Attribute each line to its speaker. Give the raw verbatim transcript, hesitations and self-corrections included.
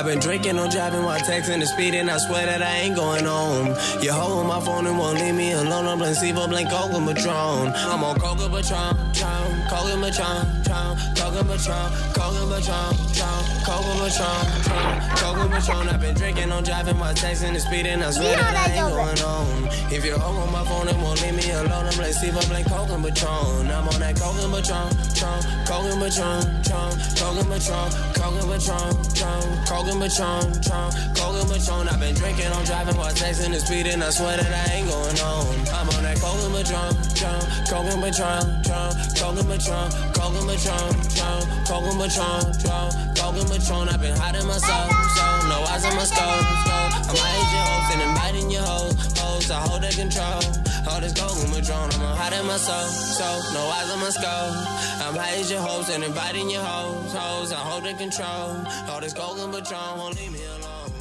Speaker 1: I've been drinking, I'm driving while texting and speeding. I swear that I ain't going home. You hold my phone and won't leave me alone. I'm Placebo, blank, Coke and Patron. I'm on Coke and Patron, Patron, Coke and Patron, Patron, Coke and Patron, Coke and Patron, Patron, Coke and Patron, Patron, Coke and Patron. I've been drinking, I'm driving while texting and speeding. I swear that I ain't going home. If you hold my phone and won't leave me alone, I'm Placebo, blank, Coke and Patron. I'm on that Coke and Patron, Patron, Coke and Patron, Patron, Coke and Patron, Coke and Patron, Patron, Coke and Patron, Patron, Coke and Patron. I've been drinking, I'm driving while texting and speeding. I swear that I ain't going home. I'm on that Coke and Patron, Patron, Coke and Patron, Patron, Coke and Patron, Coke and Patron, Patron, Coke and Patron, Patron, Coke and Patron. I've been hiding myself, so no eyes on my scope, scope. I'm hiding your hopes and inviting your hoes, hoes. I hold that control. All this Coke and Patron, I'm hiding myself, so no eyes on my scope. I'm hiding your hopes and inviting your hoes, hoes. I hold the control. All this Coke and Patron won't leave me alone.